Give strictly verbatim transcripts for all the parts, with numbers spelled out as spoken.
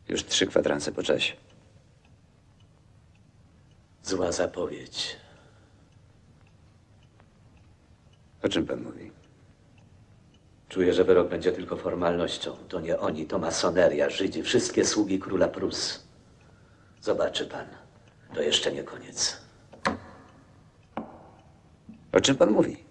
Już trzy kwadranse po czasie. Zła zapowiedź. O czym pan mówi? Czuję, że wyrok będzie tylko formalnością. To nie oni, to masoneria, Żydzi, wszystkie sługi króla Prus. Zobaczy pan. To jeszcze nie koniec. O czym pan mówi?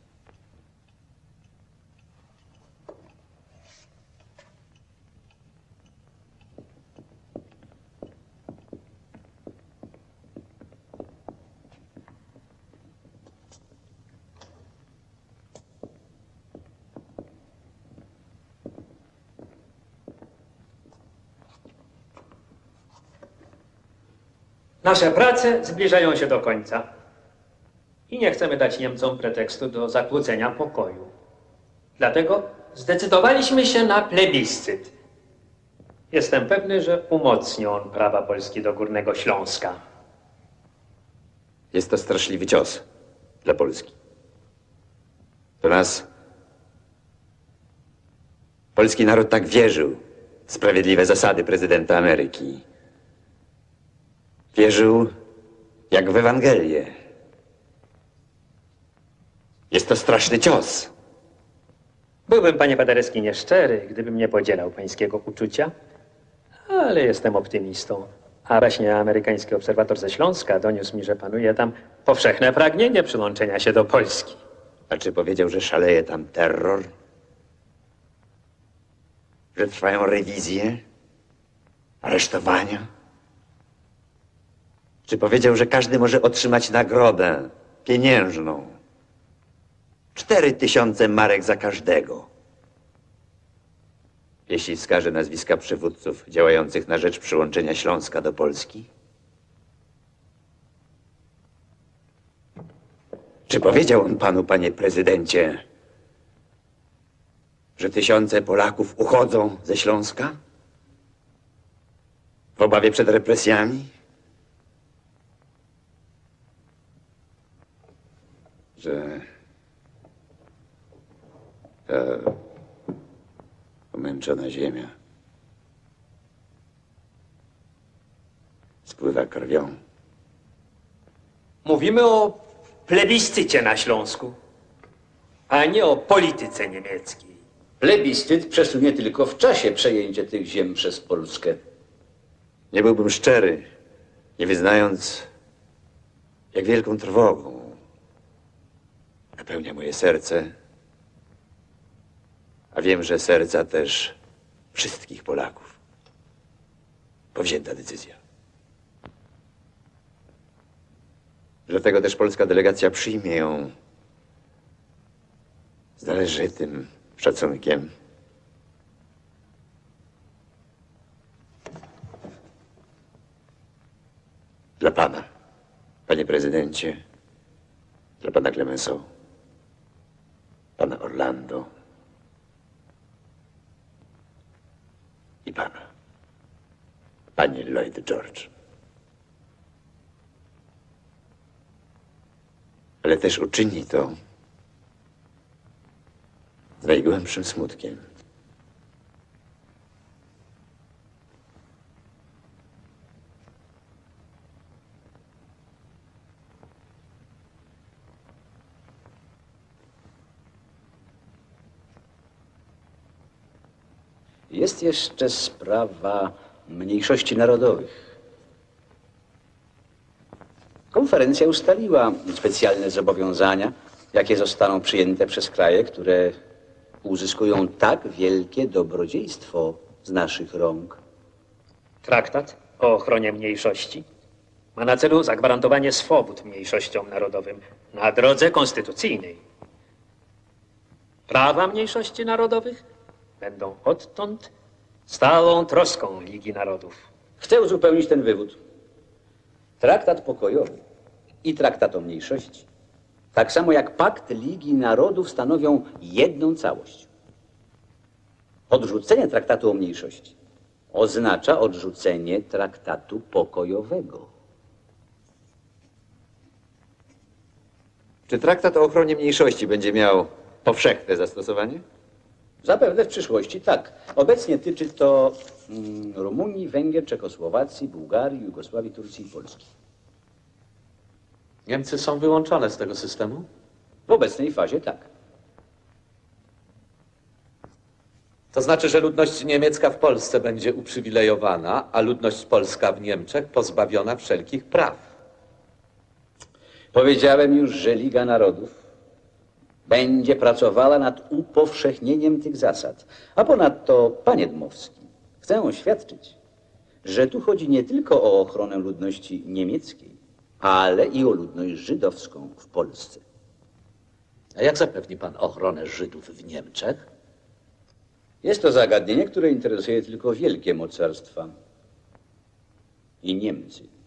Nasze prace zbliżają się do końca i nie chcemy dać Niemcom pretekstu do zakłócenia pokoju. Dlatego zdecydowaliśmy się na plebiscyt. Jestem pewny, że umocni on prawa Polski do Górnego Śląska. Jest to straszliwy cios dla Polski. Do nas polski naród tak wierzył w sprawiedliwe zasady prezydenta Ameryki. Wierzył jak w Ewangelię. Jest to straszny cios. Byłbym, panie Paderewski, nieszczery, gdybym nie podzielał pańskiego uczucia, ale jestem optymistą. A właśnie amerykański obserwator ze Śląska doniósł mi, że panuje tam powszechne pragnienie przyłączenia się do Polski. A czy powiedział, że szaleje tam terror? Że trwają rewizje? Aresztowania? Czy powiedział, że każdy może otrzymać nagrodę pieniężną? Cztery tysiące marek za każdego. Jeśli wskaże nazwiska przywódców działających na rzecz przyłączenia Śląska do Polski? Czy powiedział on panu, panie prezydencie, że tysiące Polaków uchodzą ze Śląska? W obawie przed represjami? Że ta omęczona ziemia spływa krwią. Mówimy o plebiscycie na Śląsku, a nie o polityce niemieckiej. Plebiscyt przesunie tylko w czasie przejęcie tych ziem przez Polskę. Nie byłbym szczery, nie wyznając, jak wielką trwogą napełnia moje serce, a wiem, że serca też wszystkich Polaków. Powzięta decyzja. Dlatego też polska delegacja przyjmie ją z należytym szacunkiem. Dla pana, panie prezydencie, dla pana Clemenceau, pana Orlando i pana, panie Lloyd George. Ale też uczyni to z najgłębszym smutkiem. Jest jeszcze sprawa mniejszości narodowych. Konferencja ustaliła specjalne zobowiązania, jakie zostaną przyjęte przez kraje, które uzyskują tak wielkie dobrodziejstwo z naszych rąk. Traktat o ochronie mniejszości ma na celu zagwarantowanie swobód mniejszościom narodowym na drodze konstytucyjnej. Prawa mniejszości narodowych będą odtąd stałą troską Ligi Narodów. Chcę uzupełnić ten wywód. Traktat pokojowy i traktat o mniejszości, tak samo jak pakt Ligi Narodów, stanowią jedną całość. Odrzucenie traktatu o mniejszości oznacza odrzucenie traktatu pokojowego. Czy traktat o ochronie mniejszości będzie miał powszechne zastosowanie? Zapewne w przyszłości tak. Obecnie tyczy to mm, Rumunii, Węgier, Czechosłowacji, Bułgarii, Jugosławii, Turcji i Polski. Niemcy są wyłączone z tego systemu? W obecnej fazie tak. To znaczy, że ludność niemiecka w Polsce będzie uprzywilejowana, a ludność polska w Niemczech pozbawiona wszelkich praw. Powiedziałem już, że Liga Narodów będzie pracowała nad upowszechnieniem tych zasad. A ponadto, panie Dmowski, chcę oświadczyć, że tu chodzi nie tylko o ochronę ludności niemieckiej, ale i o ludność żydowską w Polsce. A jak zapewni pan ochronę Żydów w Niemczech? Jest to zagadnienie, które interesuje tylko wielkie mocarstwa i Niemcy.